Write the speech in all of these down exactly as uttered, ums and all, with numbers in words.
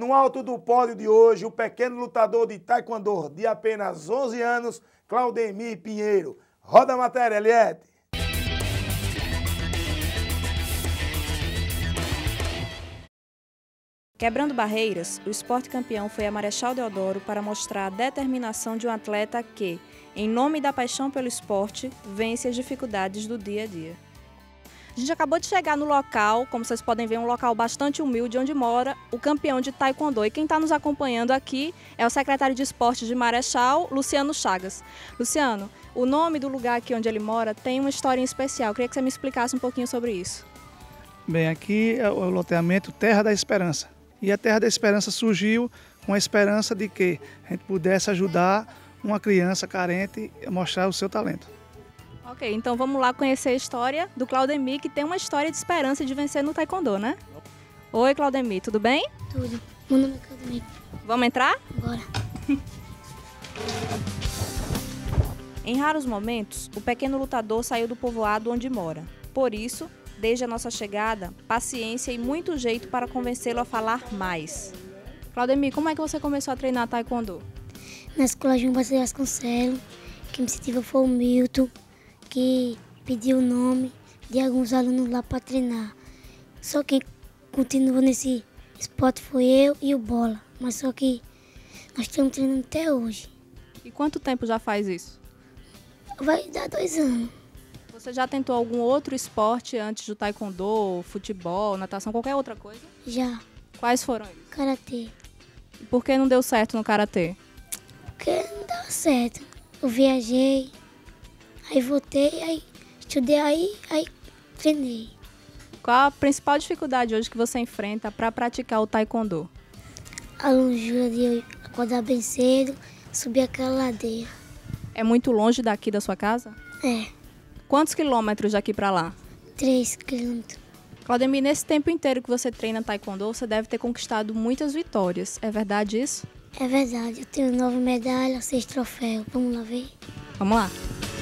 No alto do pódio de hoje, o pequeno lutador de taekwondo de apenas onze anos, Claudemir Pinheiro. Roda a matéria, Eliette. Quebrando barreiras, o esporte campeão foi a Marechal Deodoro para mostrar a determinação de um atleta que, em nome da paixão pelo esporte, vence as dificuldades do dia a dia. A gente acabou de chegar no local, como vocês podem ver, um local bastante humilde, onde mora o campeão de taekwondo. E quem está nos acompanhando aqui é o secretário de esporte de Marechal, Luciano Chagas. Luciano, o nome do lugar aqui onde ele mora tem uma história especial. Eu queria que você me explicasse um pouquinho sobre isso. Bem, aqui é o loteamento Terra da Esperança. E a Terra da Esperança surgiu com a esperança de que a gente pudesse ajudar uma criança carente a mostrar o seu talento. Ok, então vamos lá conhecer a história do Claudemir, que tem uma história de esperança de vencer no taekwondo, né? Oi, Claudemir, tudo bem? Tudo. Meu nome é Claudemir. Vamos entrar? Bora. Em raros momentos, o pequeno lutador saiu do povoado onde mora. Por isso, desde a nossa chegada, paciência e muito jeito para convencê-lo a falar mais. Claudemir, como é que você começou a treinar taekwondo? Na escola João Batista Vasconcelos, quem me incentivou foi o Milton, que pediu o nome de alguns alunos lá para treinar. Só quem continuou nesse esporte foi eu e o Bola, mas só que nós estamos treinando até hoje. E quanto tempo já faz isso? Vai dar dois anos. Você já tentou algum outro esporte antes do taekwondo, futebol, natação, qualquer outra coisa? Já. Quais foram eles? Karatê. E por que não deu certo no karatê? Porque não deu certo. Eu viajei, aí voltei, aí estudei, aí, aí treinei. Qual a principal dificuldade hoje que você enfrenta para praticar o taekwondo? A longura de eu acordar bem cedo, subir aquela ladeira. É muito longe daqui da sua casa? É. Quantos quilômetros daqui para lá? Três quilômetros. Claudemir, nesse tempo inteiro que você treina taekwondo, você deve ter conquistado muitas vitórias. É verdade isso? É verdade. Eu tenho nove medalhas, seis troféus. Vamos lá ver? Vamos lá.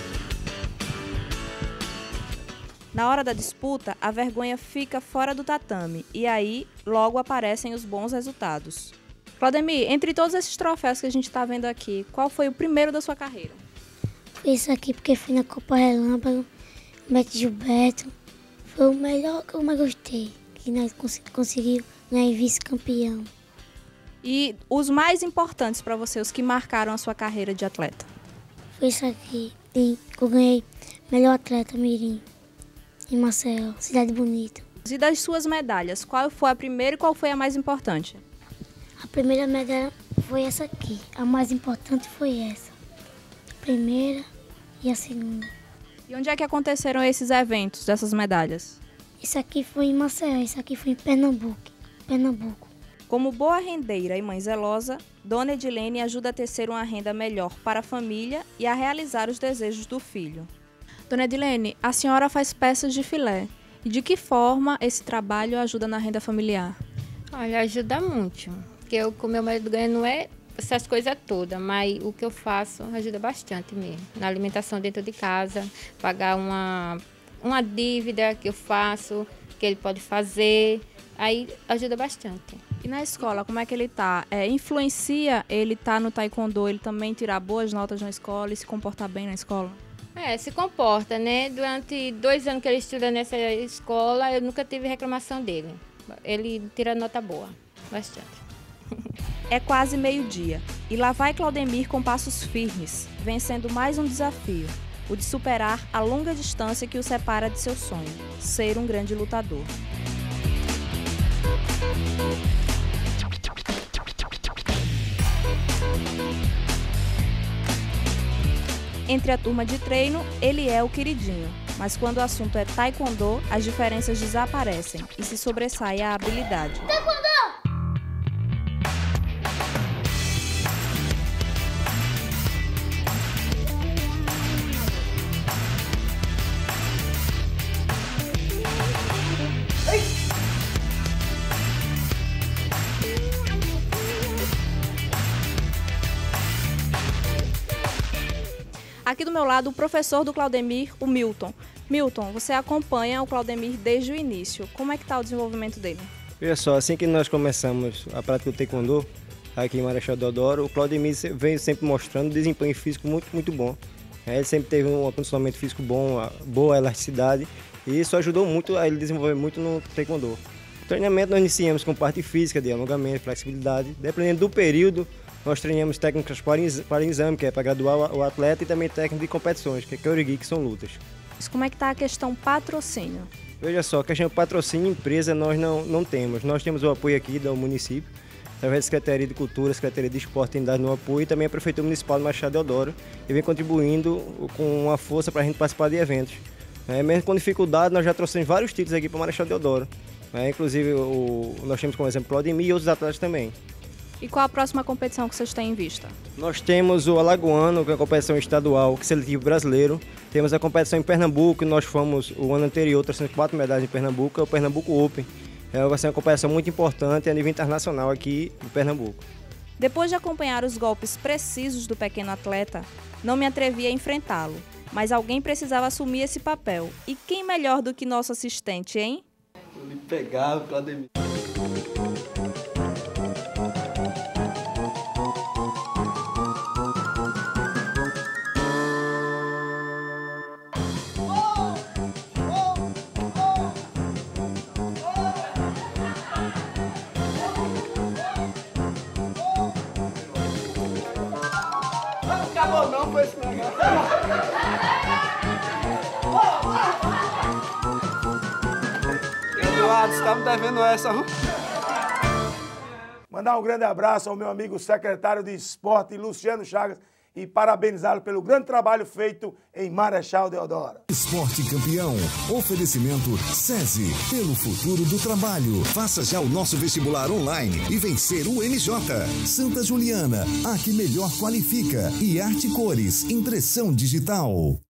Na hora da disputa, a vergonha fica fora do tatame e aí logo aparecem os bons resultados. Claudemir, entre todos esses troféus que a gente está vendo aqui, qual foi o primeiro da sua carreira? Foi isso aqui porque fui na Copa Relâmpago, Beto Gilberto. Foi o melhor que eu mais gostei, que nós cons conseguimos ganhar vice-campeão. E os mais importantes para você, os que marcaram a sua carreira de atleta? Foi isso aqui, que eu ganhei melhor atleta mirim em Maceió, Cidade Bonita. E das suas medalhas, qual foi a primeira e qual foi a mais importante? A primeira medalha foi essa aqui, a mais importante foi essa. A primeira e a segunda. E onde é que aconteceram esses eventos, dessas medalhas? Isso aqui foi em Maceió, isso aqui foi em Pernambuco. Pernambuco. Como boa rendeira e mãe zelosa, Dona Edilene ajuda a tecer uma renda melhor para a família e a realizar os desejos do filho. Dona Edilene, a senhora faz peças de filé. E de que forma esse trabalho ajuda na renda familiar? Olha, ajuda muito. Porque o que o meu marido ganha não é essas coisas todas, mas o que eu faço ajuda bastante mesmo. Na alimentação dentro de casa, pagar uma, uma dívida que eu faço, que ele pode fazer, aí ajuda bastante. E na escola, como é que ele tá? É, influencia ele tá no taekwondo, ele também tirar boas notas na escola e se comportar bem na escola? É, se comporta, né? Durante dois anos que ele estuda nessa escola, eu nunca tive reclamação dele. Ele tira nota boa, bastante. É quase meio-dia e lá vai Claudemir com passos firmes, vencendo mais um desafio, o de superar a longa distância que o separa de seu sonho, ser um grande lutador. Entre a turma de treino, ele é o queridinho, mas quando o assunto é taekwondo, as diferenças desaparecem e se sobressai a habilidade. Taekwondo! Aqui do meu lado, o professor do Claudemir, o Milton. Milton, você acompanha o Claudemir desde o início. Como é que está o desenvolvimento dele? Veja só, assim que nós começamos a prática do taekwondo, aqui em Marechal Deodoro, o Claudemir vem sempre mostrando desempenho físico muito, muito bom. Ele sempre teve um acondicionamento físico bom, uma boa elasticidade, e isso ajudou muito a ele desenvolver muito no taekwondo. O treinamento nós iniciamos com parte física, de alongamento, flexibilidade. Dependendo do período, nós treinamos técnicas para exame, que é para graduar o atleta, e também técnicas de competições, que é Kyoryugi, que são lutas. Como é que está a questão patrocínio? Veja só, a questão de patrocínio empresa nós não, não temos. Nós temos o apoio aqui do município, através da Secretaria de Cultura, Secretaria de Esporte, tem dado no apoio, e também a Prefeitura Municipal de Marechal Deodoro, e vem contribuindo com uma força para a gente participar de eventos. É, mesmo com dificuldade, nós já trouxemos vários títulos aqui para Marechal Deodoro. É, inclusive, o, nós temos como exemplo o Claudemir e outros atletas também. E qual a próxima competição que vocês têm em vista? Nós temos o Alagoano, que é a competição estadual, que é seletivo brasileiro. Temos a competição em Pernambuco, nós fomos o ano anterior, trouxemos quatro medalhas em Pernambuco, é o Pernambuco Open. É, vai ser uma competição muito importante a nível internacional aqui em Pernambuco. Depois de acompanhar os golpes precisos do pequeno atleta, não me atrevi a enfrentá-lo, mas alguém precisava assumir esse papel. E quem melhor do que nosso assistente, hein? Eu me pegava, Claudemir. Acabou não, foi esse negócio. Eduardo, você tá me devendo essa, não? Mandar um grande abraço ao meu amigo secretário de Esporte, Luciano Chagas, e parabenizá-lo pelo grande trabalho feito em Marechal Deodoro. Esporte Campeão. Oferecimento SESI. Pelo futuro do trabalho. Faça já o nosso vestibular online e vencer o M J. Santa Juliana. A que melhor qualifica. E Arte Cores. Impressão digital.